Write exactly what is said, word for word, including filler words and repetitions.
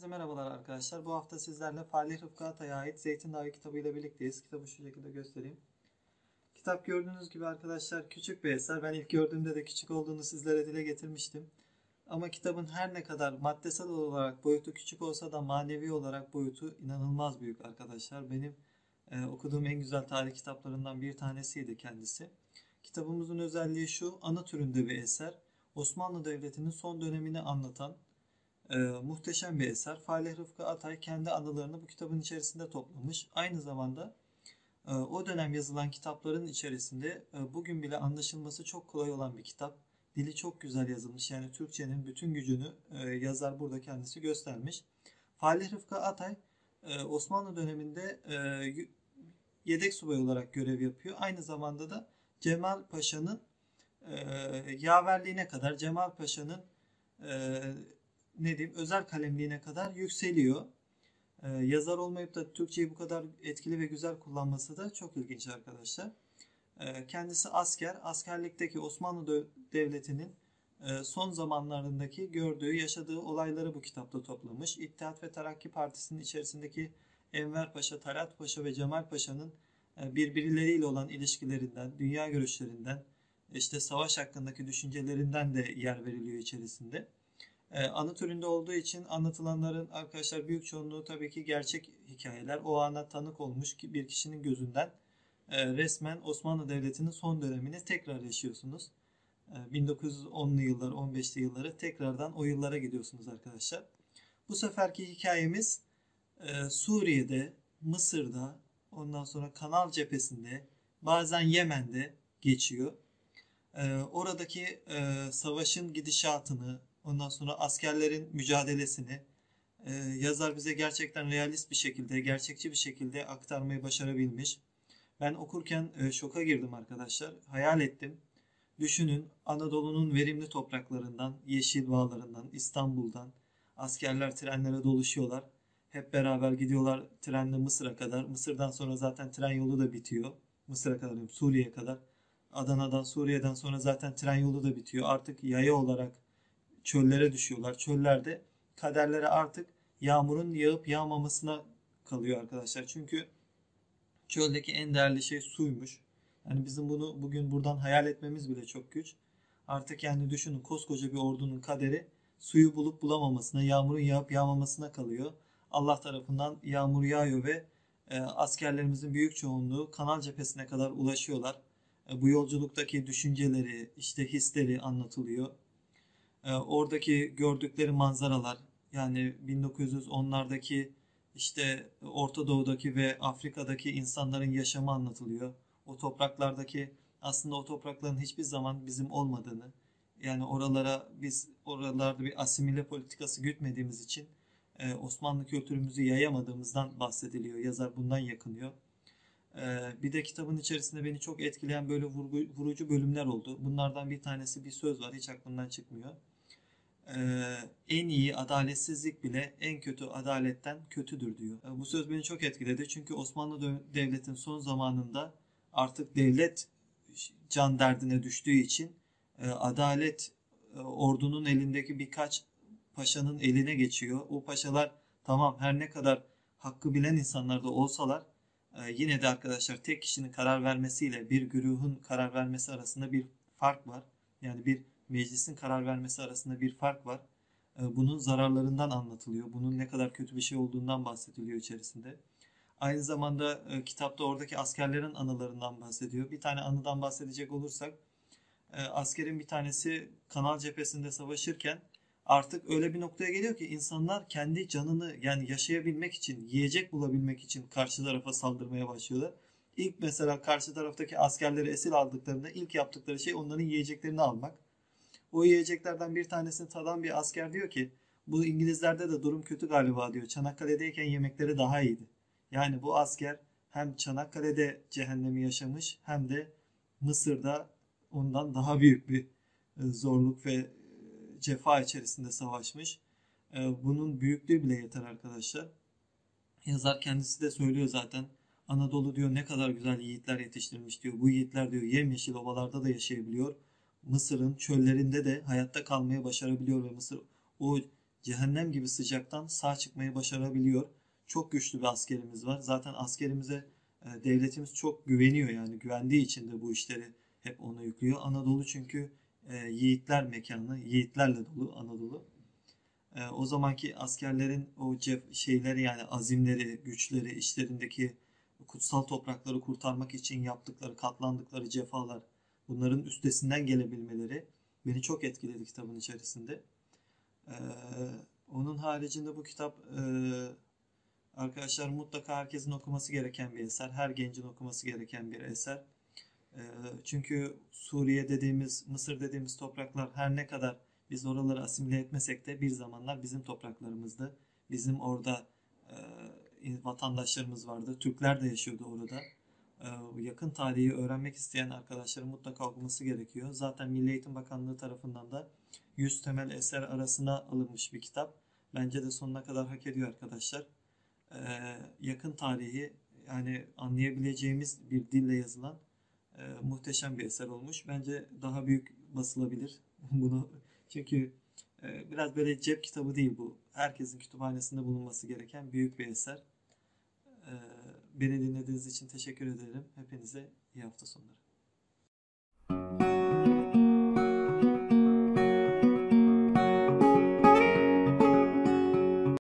merhabalar arkadaşlar. Bu hafta sizlerle Falih Rıfkı Atay'a ait Zeytin Dağı kitabı ile birlikteyiz. Kitabı şu şekilde göstereyim. Kitap gördüğünüz gibi arkadaşlar küçük bir eser. Ben ilk gördüğümde de küçük olduğunu sizlere dile getirmiştim. Ama kitabın her ne kadar maddesel olarak boyutu küçük olsa da manevi olarak boyutu inanılmaz büyük arkadaşlar. Benim e, okuduğum en güzel tarih kitaplarından bir tanesiydi kendisi. Kitabımızın özelliği şu: anı türünde bir eser. Osmanlı Devleti'nin son dönemini anlatan Ee, muhteşem bir eser. Falih Rıfkı Atay kendi anılarını bu kitabın içerisinde toplamış. Aynı zamanda e, o dönem yazılan kitapların içerisinde e, bugün bile anlaşılması çok kolay olan bir kitap. Dili çok güzel yazılmış. Yani Türkçenin bütün gücünü e, yazar burada kendisi göstermiş. Falih Rıfkı Atay e, Osmanlı döneminde e, yedek subay olarak görev yapıyor. Aynı zamanda da Cemal Paşa'nın e, yaverliğine kadar, Cemal Paşa'nın e, ne diyeyim özel kalemliğine kadar yükseliyor. Ee, yazar olmayıp da Türkçeyi bu kadar etkili ve güzel kullanması da çok ilginç arkadaşlar. Ee, kendisi asker. Askerlikteki Osmanlı Devleti'nin e, son zamanlarındaki gördüğü, yaşadığı olayları bu kitapta toplamış. İttihat ve Terakki Partisi'nin içerisindeki Enver Paşa, Talat Paşa ve Cemal Paşa'nın e, birbirleriyle olan ilişkilerinden, dünya görüşlerinden, işte savaş hakkındaki düşüncelerinden de yer veriliyor içerisinde. Ee, anı türünde olduğu için anlatılanların arkadaşlar büyük çoğunluğu tabii ki gerçek hikayeler. O ana tanık olmuş bir kişinin gözünden e, resmen Osmanlı Devleti'nin son dönemini tekrar yaşıyorsunuz. E, bin dokuz yüz onlu yıllar, on beşli yılları tekrardan o yıllara gidiyorsunuz arkadaşlar. Bu seferki hikayemiz e, Suriye'de, Mısır'da, ondan sonra Kanal Cephesi'nde, bazen Yemen'de geçiyor. E, oradaki e, savaşın gidişatını, ondan sonra askerlerin mücadelesini e, yazar bize gerçekten realist bir şekilde, gerçekçi bir şekilde aktarmayı başarabilmiş. Ben okurken e, şoka girdim arkadaşlar. Hayal ettim. Düşünün, Anadolu'nun verimli topraklarından, yeşil bağlarından, İstanbul'dan askerler trenlere doluşuyorlar. Hep beraber gidiyorlar trenle Mısır'a kadar. Mısır'dan sonra zaten tren yolu da bitiyor. Mısır'a kadar diyorum, Suriye'ye kadar. Adana'dan, Suriye'den sonra zaten tren yolu da bitiyor. Artık yaya olarak çöllere düşüyorlar. Çöllerde kaderleri artık yağmurun yağıp yağmamasına kalıyor arkadaşlar. Çünkü çöldeki en değerli şey suymuş. Yani bizim bunu bugün buradan hayal etmemiz bile çok güç. Artık yani düşünün, koskoca bir ordunun kaderi suyu bulup bulamamasına, yağmurun yağıp yağmamasına kalıyor. Allah tarafından yağmur yağıyor ve e, askerlerimizin büyük çoğunluğu Kanal Cephesi'ne kadar ulaşıyorlar. E, bu yolculuktaki düşünceleri, işte hisleri anlatılıyor. E, oradaki gördükleri manzaralar, yani bin dokuz yüz onlardaki işte Orta Doğu'daki ve Afrika'daki insanların yaşamı anlatılıyor. O topraklardaki, aslında o toprakların hiçbir zaman bizim olmadığını, yani oralara biz oralarda bir asimile politikası gütmediğimiz için e, Osmanlı kültürümüzü yayamadığımızdan bahsediliyor. Yazar bundan yakınıyor. E, bir de kitabın içerisinde beni çok etkileyen böyle vurgu, vurucu bölümler oldu. Bunlardan bir tanesi, bir söz var, hiç aklımdan çıkmıyor. Ee, en iyi adaletsizlik bile en kötü adaletten kötüdür diyor. Ee, bu söz beni çok etkiledi. Çünkü Osmanlı Devleti'nin son zamanında artık devlet can derdine düştüğü için e, adalet e, ordunun elindeki birkaç paşanın eline geçiyor. O paşalar tamam, her ne kadar hakkı bilen insanlar da olsalar e, yine de arkadaşlar tek kişinin karar vermesiyle bir güruhun karar vermesi arasında bir fark var. Yani bir meclisin karar vermesi arasında bir fark var. Bunun zararlarından anlatılıyor. Bunun ne kadar kötü bir şey olduğundan bahsediliyor içerisinde. Aynı zamanda kitapta oradaki askerlerin anılarından bahsediyor. Bir tane anıdan bahsedecek olursak, askerin bir tanesi Kanal Cephesi'nde savaşırken artık öyle bir noktaya geliyor ki insanlar kendi canını, yani yaşayabilmek için, yiyecek bulabilmek için karşı tarafa saldırmaya başlıyorlar. İlk mesela karşı taraftaki askerleri esir aldıklarında ilk yaptıkları şey onların yiyeceklerini almak. O yiyeceklerden bir tanesini tadan bir asker diyor ki, bu İngilizlerde de durum kötü galiba diyor. Çanakkale'deyken yemekleri daha iyiydi. Yani bu asker hem Çanakkale'de cehennemi yaşamış hem de Mısır'da ondan daha büyük bir zorluk ve cefa içerisinde savaşmış. Bunun büyüklüğü bile yeter arkadaşlar. Yazar kendisi de söylüyor zaten. Anadolu diyor ne kadar güzel yiğitler yetiştirmiş diyor. Bu yiğitler diyor yemyeşil ovalarda da yaşayabiliyor. Mısır'ın çöllerinde de hayatta kalmayı başarabiliyor ve Mısır o cehennem gibi sıcaktan sağ çıkmayı başarabiliyor. Çok güçlü bir askerimiz var. Zaten askerimize e, devletimiz çok güveniyor, yani güvendiği için de bu işleri hep ona yüklüyor. Anadolu çünkü e, yiğitler mekanı, yiğitlerle dolu Anadolu. E, o zamanki askerlerin o cef şeyleri, yani azimleri, güçleri, işlerindeki kutsal toprakları kurtarmak için yaptıkları, katlandıkları cefalar, bunların üstesinden gelebilmeleri beni çok etkiledi kitabın içerisinde. E, Onun haricinde bu kitap e, arkadaşlar mutlaka herkesin okuması gereken bir eser. Her gencin okuması gereken bir eser. E, çünkü Suriye dediğimiz, Mısır dediğimiz topraklar her ne kadar biz oraları asimile etmesek de bir zamanlar bizim topraklarımızdı. Bizim orada e, vatandaşlarımız vardı. Türkler de yaşıyordu orada. E, yakın tarihi öğrenmek isteyen arkadaşların mutlaka okuması gerekiyor. Zaten Milli Eğitim Bakanlığı tarafından da yüz temel eser arasına alınmış bir kitap. Bence de sonuna kadar hak ediyor arkadaşlar. E, yakın tarihi, yani anlayabileceğimiz bir dille yazılan e, muhteşem bir eser olmuş. Bence daha büyük basılabilir bunu. Çünkü e, biraz böyle cep kitabı değil bu. Herkesin kütüphanesinde bulunması gereken büyük bir eser. E, Beni dinlediğiniz için teşekkür ederim. Hepinize iyi hafta sonları.